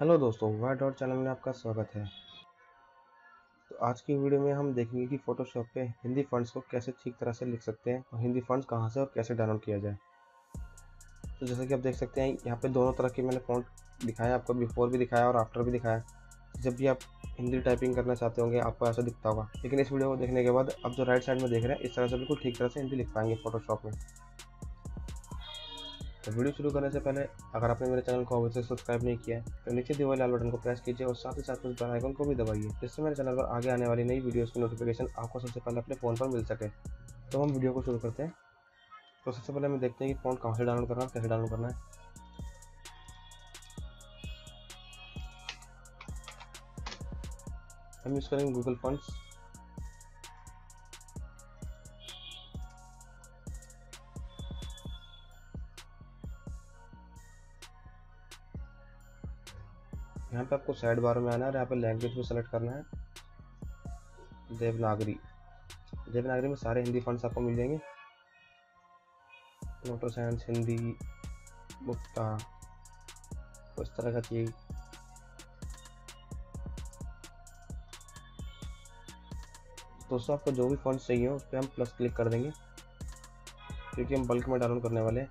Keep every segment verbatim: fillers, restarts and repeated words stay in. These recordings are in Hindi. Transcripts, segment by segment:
हेलो दोस्तों, वाई डॉट चैनल में आपका स्वागत है। तो आज की वीडियो में हम देखेंगे कि फोटोशॉप पे हिंदी फ़ॉन्ट्स को कैसे ठीक तरह से लिख सकते हैं और हिंदी फ़ॉन्ट्स कहाँ से और कैसे डाउनलोड किया जाए। तो जैसा कि आप देख सकते हैं, यहाँ पे दोनों तरह के मैंने फ़ॉन्ट दिखाया, आपको बिफोर भी दिखाया और आफ्टर भी दिखाया। जब भी आप हिंदी टाइपिंग करना चाहते होंगे आपको ऐसा दिखता होगा, लेकिन इस वीडियो को देखने के बाद आप जो राइट साइड में देख रहे हैं, इस तरह से बिल्कुल ठीक तरह से हिंदी लिख पाएंगे फोटोशॉप में। तो वीडियो शुरू करने से पहले अगर आपने मेरे चैनल को अभी तक सब्सक्राइब नहीं किया है तो नीचे दिए हुए लाल बटन को प्रेस कीजिए और साथ ही साथ उस बेल आइकन को भी दबाइए, जिससे मेरे चैनल पर आगे आने वाली नई वीडियोस की नोटिफिकेशन आपको सबसे पहले अपने फ़ोन पर मिल सके। तो हम वीडियो को शुरू करते हैं। तो सबसे पहले हम देखते हैं कि फ़ॉन्ट कहाँ से डाउनलोड करना है, कैसे डाउनलोड करना है। हम यूज़ करेंगे गूगल फ़ॉन्ट्स। यहाँ पे आपको साइड बार में आना है और यहाँ पे लैंग्वेज भी सेलेक्ट करना है, देवनागरी। देवनागरी में सारे हिंदी फ़ॉन्ट्स आपको मिल जाएंगे। मोटर साइंस, हिंदी, मुक्ता, तो इस तरह का चाहिए। दोस्तों, आपको जो भी फ़ॉन्ट्स चाहिए उस पर हम प्लस क्लिक कर देंगे, क्योंकि हम बल्क में डाउनलोड करने वाले हैं।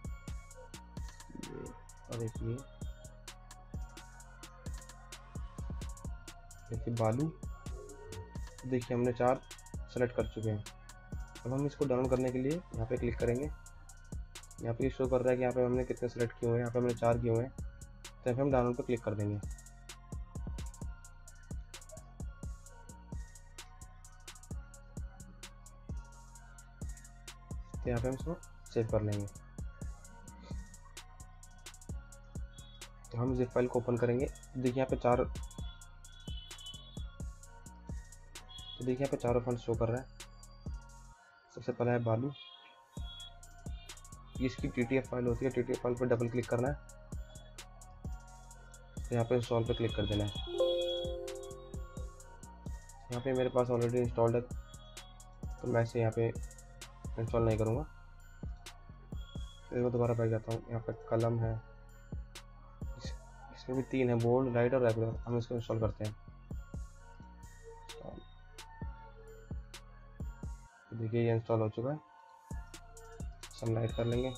और एक ये देखिए बालू, देखिए हमने चार सेलेक्ट कर चुके हैं। अब हम इसको डाउनलोड करने के लिए यहाँ पे क्लिक करेंगे। यहाँ पे शो कर रहा है कि यहाँ पे हमने कितने सेलेक्ट किए हुए हैं। यहाँ पे हमने चार किए हुए हैं, तो यहाँ पे हम डाउनलोड पर क्लिक कर देंगे। तो यहाँ पे हम इसको सेव कर लेंगे। तो हम जिप फाइल को ओपन करेंगे। देखिए यहाँ पे चार तो देखिए यहाँ पे चारों फॉन्ट शो कर रहा है। सबसे पहला है बालू, इसकी टी टी एफ फाइल होती है। टी टी एफ फाइल पर डबल क्लिक करना है, तो यहाँ पे इंस्टॉल पे क्लिक कर देना है। यहाँ पे मेरे पास ऑलरेडी इंस्टॉल्ड है, तो मैं इसे यहाँ पे इंस्टॉल नहीं करूँगा। फिर मैं दोबारा बैठ जाता हूँ। यहाँ पे कलम है, इस, इसमें भी तीन है, बोल्ड, लाइट और रेगुलर। हम इसको इंस्टॉल करते हैं। तो देखिए ये इंस्टॉल हो चुका है। सनलाइट कर लेंगे।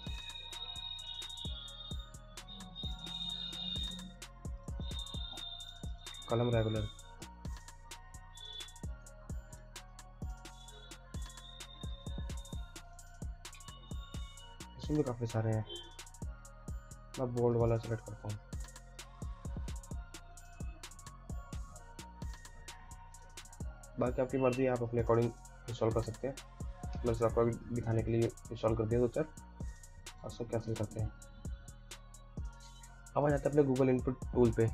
कलम रेगुलर, इसमें भी काफ़ी सारे हैं। मैं बोल्ड वाला सेलेक्ट करता हूँ। बाकी आपकी मर्जी है, आप अपने अकॉर्डिंग इंस्टॉल कर सकते हैं। मैं सिर्फ आपको दिखाने के लिए इंस्टॉल कर दिया दो चार, और सब कैंसिल करते हैं। अब आ जाते हैं अपने गूगल इनपुट टूल पे।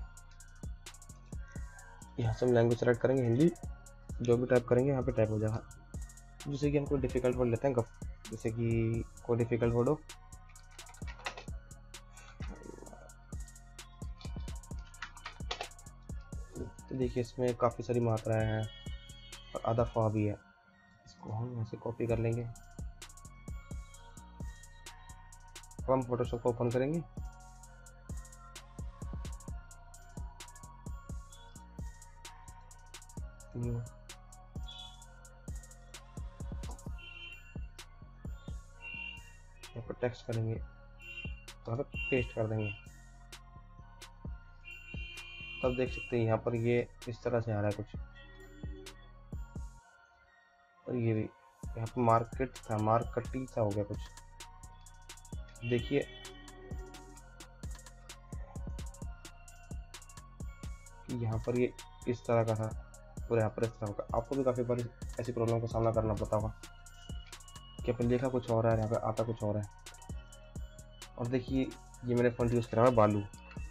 यहाँ से हम लैंग्वेज सेलेक्ट करेंगे, हिंदी। जो भी टाइप करेंगे यहाँ पे टाइप हो जाएगा। जैसे कि हम कोई डिफ़िकल्ट वर्ड लेते हैं, गफ, जैसे कि कोई डिफ़िकल्ट वर्ड हो। तो देखिए इसमें काफ़ी सारी मात्राएं हैं और आधा फा भी है। इसको हम यहाँ से कॉपी कर लेंगे। अब हम फोटोशॉप को ओपन करेंगे। न्यू, यहाँ पर टेक्स्ट करेंगे, तो यहाँ पर पेस्ट कर देंगे। तब देख सकते हैं यहाँ पर ये इस तरह से आ रहा है कुछ। और ये भी यहाँ पर मार्केट था, मार्केटी सा हो गया कुछ। देखिए यहाँ पर ये इस तरह का था और यहाँ पर इस तरह का। आपको भी काफ़ी बार ऐसी प्रॉब्लम का सामना करना पड़ता होगा कि अपन लिखा कुछ और है, यहाँ पे आता कुछ और है। और देखिए ये मैंने फॉन्ट यूज़ करा है बालू।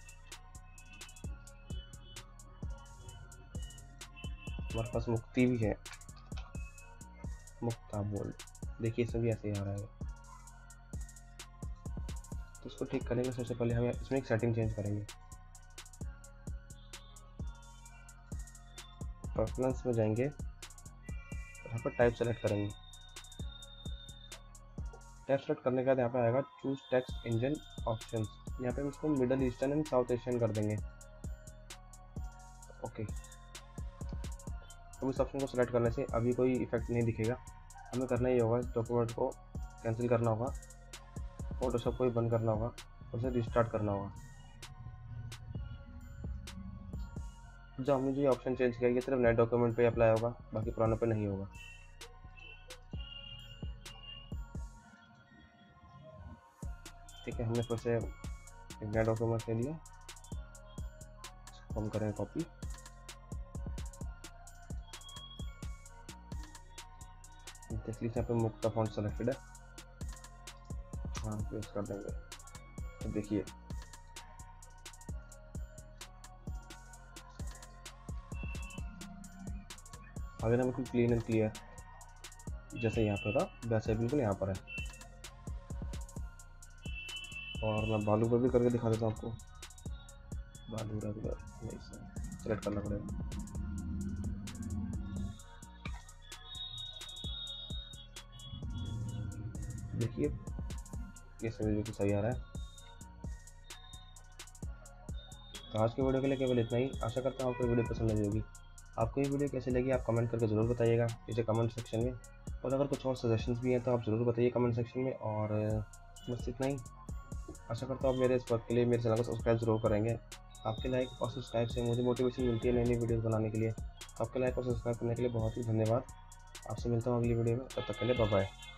हमारे पास मुक्ति भी है, मुक्ता बोल्ड। देखिए इसमें भी ऐसे ही आ रहा है। तो इसको ठीक करने के सबसे पहले हम इसमें एक सेटिंग चेंज करेंगे। प्रेफरेंस में जाएंगे, यहाँ पर टाइप सेलेक्ट करेंगे। टाइप सेलेक्ट करने के बाद यहाँ पे आएगा चूज टेक्स्ट इंजन ऑप्शंस। यहाँ पे हम इसको Middle Eastern and South Asian कर देंगे। ओके। अब इस ऑप्शन को सिलेक्ट करने से अभी कोई इफेक्ट नहीं दिखेगा। हमें करना ही होगा, इस डॉक्यूमेंट को कैंसिल करना होगा, फोटोशॉप को ही बंद करना होगा, उसे रिस्टार्ट करना होगा। जब हमने जो ये ऑप्शन चेंज किया, ये सिर्फ नए डॉक्यूमेंट पे अप्लाई होगा, बाकी पुराने पे नहीं होगा। ठीक है, हमने फिर से एक नया डॉक्यूमेंट ले लिया, इसको हम करें कॉपी, देख लीजिए यहाँ पे मुक्ता फॉन्ट सेलेक्टेड है, हाँ पेस्ट कर देंगे। तो देखिए आगे ना बिल्कुल क्लीन एंड क्लियर जैसे यहाँ पे था वैसे बिल्कुल यहाँ पर है। और मैं बालू पर भी करके दिखा देता हूँ आपको। बालू रेगुलर नहीं सेलेक्ट करना पड़ेगा। देखिए ये सभी बिल्कुल सही आ रहा है। तो आज की वीडियो के लिए केवल इतना ही। आशा करता हूँ आपको वीडियो पसंद आई होगी। आपको ये वीडियो कैसी लगी आप कमेंट करके ज़रूर बताइएगा नीचे कमेंट सेक्शन में। और अगर कुछ और सजेशंस भी हैं तो आप ज़रूर बताइए कमेंट सेक्शन में। और बस इतना ही। आशा करता हूँ आप मेरे इस वर्क के लिए मेरे चैनल को सब्सक्राइब जरूर करेंगे। आपके लाइक और सब्सक्राइब से मुझे मोटिवेशन मिलती है नई नई वीडियोज़ बनाने के लिए। तो आपके लाइक और सब्सक्राइब करने के लिए बहुत ही धन्यवाद। आपसे मिलता हूँ अगली वीडियो में, तब तक के लिए बाय बाय।